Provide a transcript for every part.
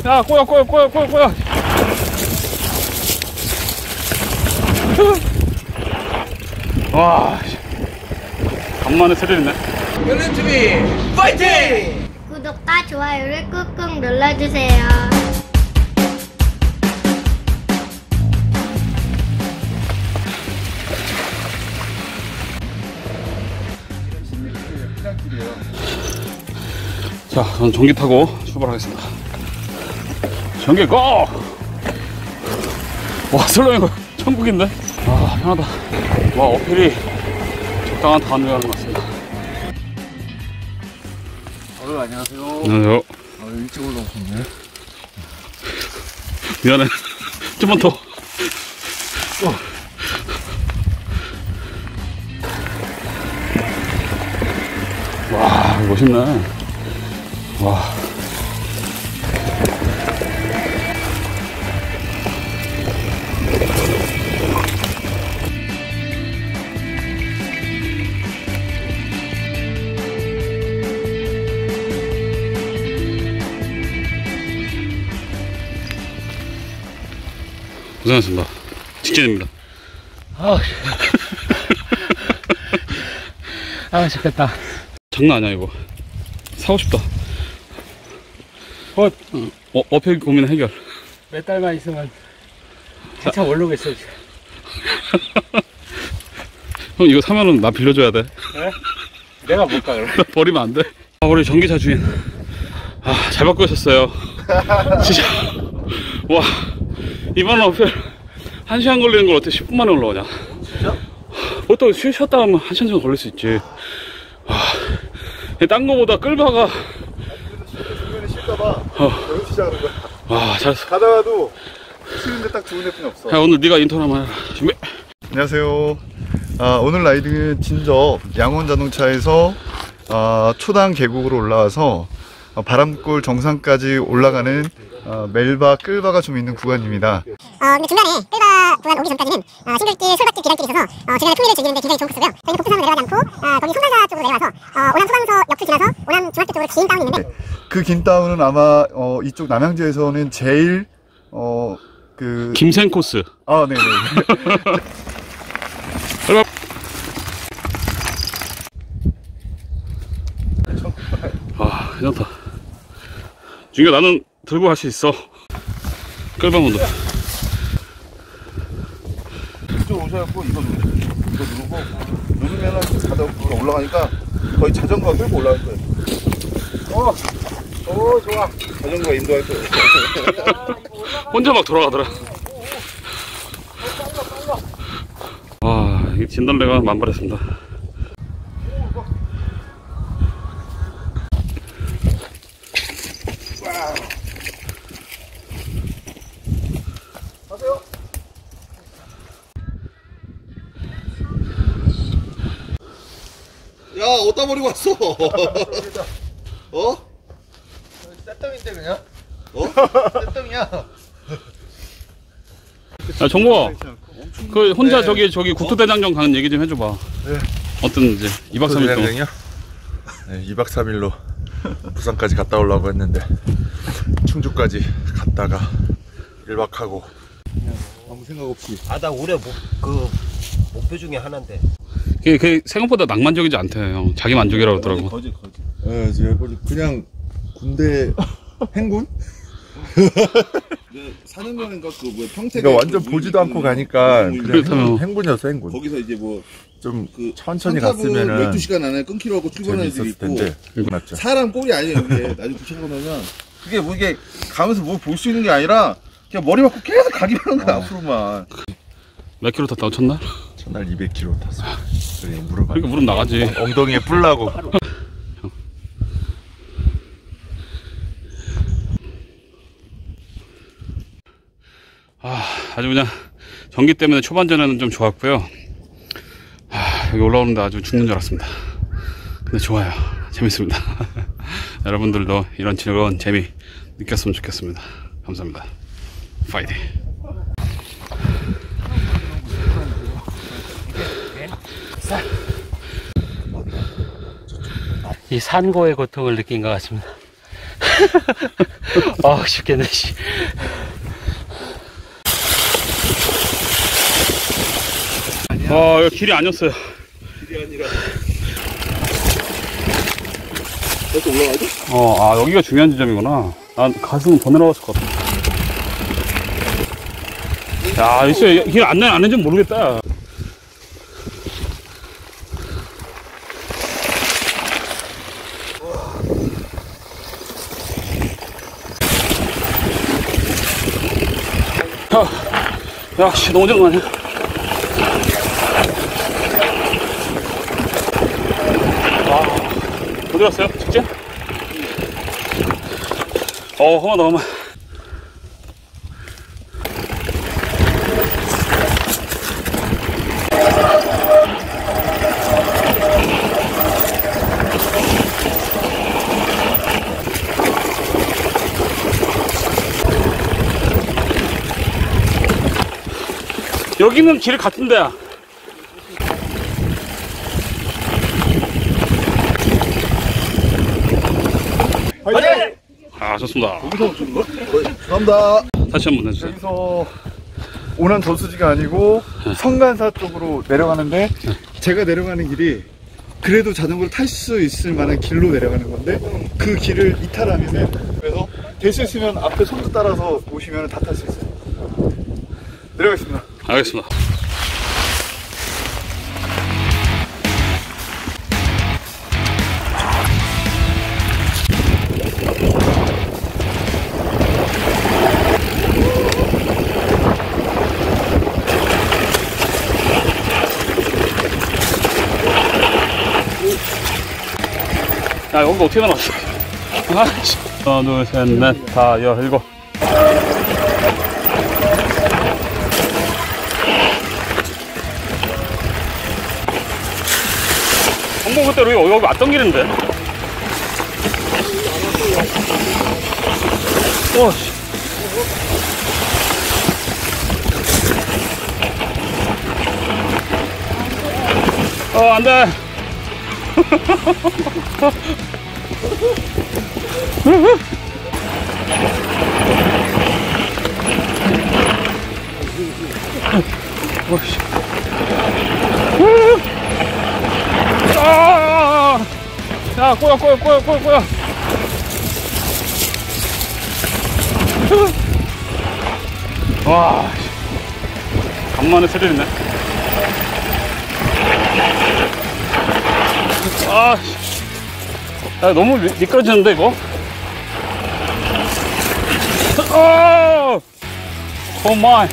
야, 꼬여. 와, 간만에 스릴이네. 연륜TV 파이팅! 구독과 좋아요를 꾹꾹 눌러주세요. 자, 저는 전기 타고 출발하겠습니다. 전기 고! 와, 슬로잉 거 천국인데? 아, 편하다. 와, 어필이 적당한 다음에 가는 것 같습니다. 안녕하세요. 안녕하세요. 일찍 올라오셨네. 미안해. 좀만 더. 와, 멋있네. 와. 고생하셨습니다. 직진입니다. 좋겠다. 장난 아니야, 이거. 사고 싶다. 어필 고민 해결. 몇 달만 있으면 한참 올라오겠어. 형, 이거 사면은 나 빌려줘야 돼. 네? 내가 못 가, 그럼. 버리면 안 돼. 아, 우리 전기차 주인. 아, 잘 받고 있었어요. 진짜. 와, 이번 어필 1시간 걸리는 걸 어떻게 10분 만에 올라오냐. 진짜? 보통 쉬었다 하면 1시간 정도 걸릴 수 있지. 와, 딴 거보다 끌바가. 중간에 쉴까봐 여기 시작하는 거야. 와, 잘했어. 가다가도 쉬는데 딱 좋은 애뿐이 없어. 야, 오늘 네가 인터뷰 한번 해라. 준비. 안녕하세요. 오늘 라이딩은 진저 양원자동차에서 초당 계곡으로 올라와서 바람골 정상까지 올라가는 멜바 끌바가 좀 있는 구간입니다. 근데 중간에 끌바 구간 오기 전까지는 싱글길, 솔밭길, 계단길이 있어서 중간에 풍미를 즐기는데 굉장히 좋은 코스고요. 저희는 복도상으로 내려가지 않고 거기 송산사 쪽으로 내려와서 오남 소방서 옆을 지나서 오남 중학교 쪽으로 긴 다운이 있는데 그 긴 다운은 아마 이쪽 남양주에서는 제일 김생 코스. 네네. 아, 괜찮다. 준규, 나는 들고 갈 수 있어. 끌바문도. 이쪽 오셔갖고 이거 누르고 누르면은 자동으로 올라가니까 거의 자전거 끌고 올라갈 거예요. 좋아. 자전거 인도할 거예요. 혼자 막 돌아가더라. 와, 이 진달래가 만발했습니다. 야, 어디다 버리고 왔어? 쌀떡인데 그냥? 쌀떡이야. 야, 정보아. 그 혼자 저기 국토대장정 가는 얘기 좀 해줘봐. 네. 어떤지. 2박 3일 동안. 대장정이요? 네, 2박 3일로 부산까지 갔다 오려고 했는데 충주까지 갔다가 1박하고 아무 생각 없이. 나 올해 목표 중에 하나인데. 그게 생각보다 낭만적이지 않대, 형. 자기 만족이라고 하더라고. 거짓. 그냥 군대 행군? 사는 거는 평택. 그러니까 완전 보지도 않고 가니까 그렇다면. 그냥 행군이었어. 행군. 거기서 이제 좀 천천히 갔으면은 12시간 안에 끊기로 하고 출근하는 애들이 재밌었을 있고. 텐데 맞죠. 사람 꼴이 아니에요. 이게 나중에 도착하고 나면 그게 뭐 이게 가면서 뭘 볼 수 있는 게 아니라 그냥 머리 맞고 계속 가기만 하는 거야. 앞으로만. 몇 킬로 탔다고, 첫날? 첫날 200km 탔어. 그래 무릎 그러니까 무릎 나가지. 엉덩이에 뿔나고. 아주 그냥 전기 때문에 초반전에는 좀 좋았고요. 여기 올라오는데 아주 죽는 줄 알았습니다. 근데 좋아요. 재밌습니다. 여러분들도 이런 즐거운 재미 느꼈으면 좋겠습니다. 감사합니다. 파이팅. 이 산고의 고통을 느낀 것 같습니다. 아, 쉽겠네, 씨. 아, 여기 길이 아니었어요. 길이 아니라. 벌써 올라가죠? 아, 여기가 중요한 지점이구나. 난 가슴은 더 내려갔을 것 같아. 야, 글쎄, 길 안내 안 했는지 모르겠다. 야, 씨, 너무 오는 거 아니야? 어디 갔어요? 직진? 험하다, 험해. 여기는 길 같은 데야. 화이팅! 아, 좋습니다. 여기서 주는 거? 감사합니다. 다시 한 번 해주세요. 여기서 오난 저수지가 아니고 성간사 쪽으로 내려가는데 제가 내려가는 길이 그래도 자전거를 탈 수 있을 만한 길로 내려가는 건데 그 길을 이탈하면은 그래서 될 수 있으면 앞에 손도 따라서 오시면 다 탈 수 있어요. 내려가겠습니다. 알겠습니다. 야, 여기가 어떻게 나왔어? 아, 씨. 하나, 둘, 셋, 넷, 다, 일곱. 한번 그때 여기 왔던 길인데? 씨. 안 돼. 야, 꼬야. 와, 간만에 스릴이네. 야, 너무 미끄러지는데, 이거? 오 마이.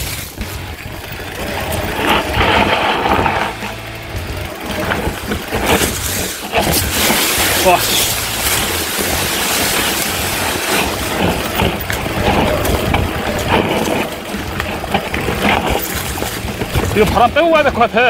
와. 이거 바람 빼고 가야 될 것 같아.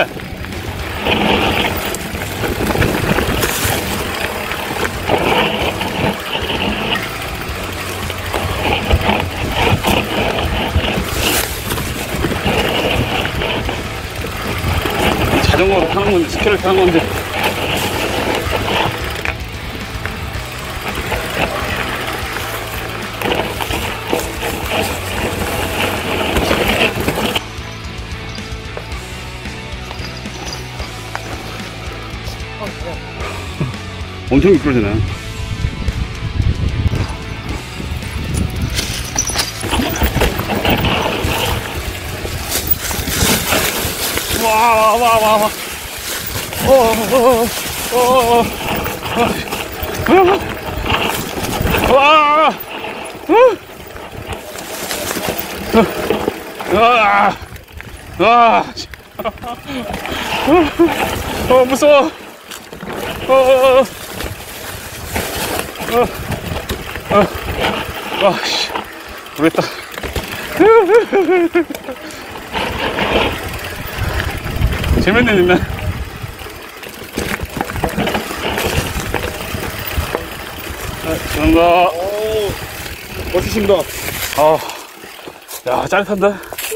자전거로 타는 건지, 스키를 타는 건지. 엄청 미끄러지네. 와. 무서워. 씨, 모르겠다. 재밌는 일 있네. 감사합니다. 멋지십니다. 야, 짜릿한데?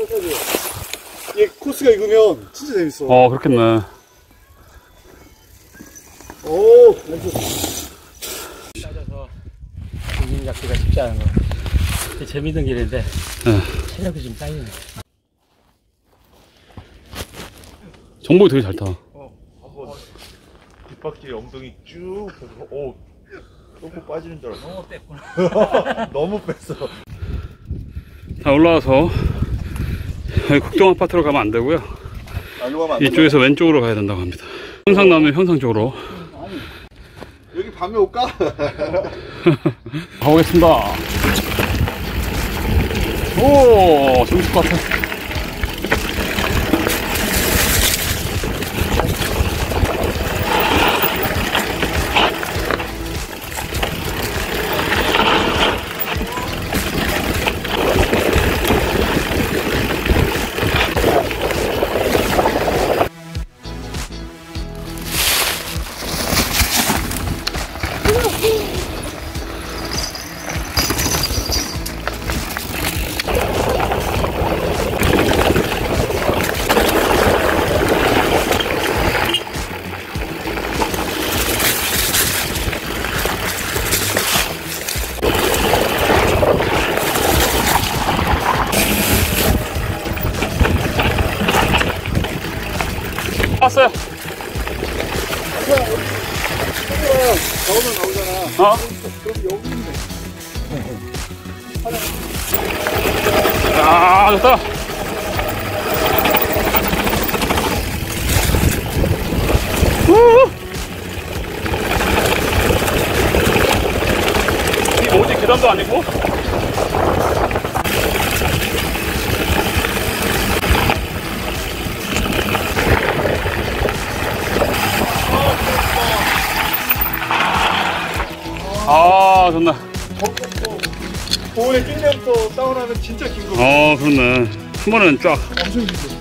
이 코스가 익으면 진짜 재밌어. 그렇겠네. 오, 감 잡기가 쉽지 않은 거. 재밌는 길인데 체력이 좀 딸리네. 정복이 되게 잘 타. 한번 뒷바퀴 엉덩이 쭉 펴서 오 똥꼬 빠지는 줄 알았어. 너무 뺐구나. 너무 뺐어. 자, 올라와서 여기 국동 아파트로 가면 안 되고요. 일로 가면 안 이쪽에서 왼쪽으로 가야 된다고 합니다. 형상 나오면 형상 쪽으로 여기 밤에 올까? 가보겠습니다. 오, 재밌을 것 같아. 왔어요. 나오면 나오잖아. 어? 그럼 여기 있네. 아, 좋다. 이 뭐지? 계단도 아니고? 아, 좋네. 보호에 낀면서 다운하면 진짜 긴 거. 그렇네. 한 번은 쫙. 엄청 길어.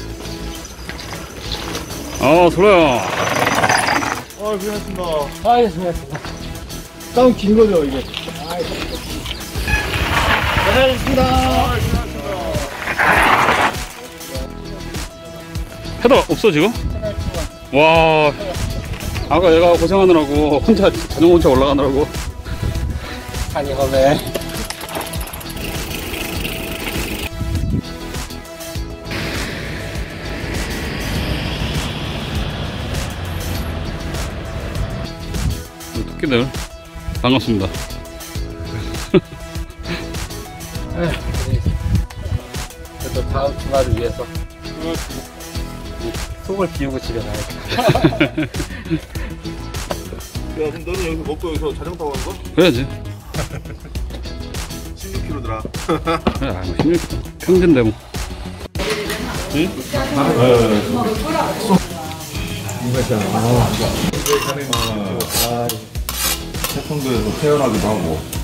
좋아요. 고생하셨습니다. 아, 예, 수고하셨습니다. 다운 긴 거죠, 이게? 고생하셨습니다. 페달 없어, 지금? 와. 아까 얘가 고생하느라고 혼자 자전거 혼자 올라가느라고. 아니, 험해. 토끼들 반갑습니다. 그래도 다음 주말을 위해서 속을 비우고 집에 가야지. 야 그럼 너는 여기서 먹고 여기서 자전거 타고 가는 거? 그래야지. 16km더라. 그래, 16km. 평진대 뭐. 응? 태권도에서 태어나기도 하고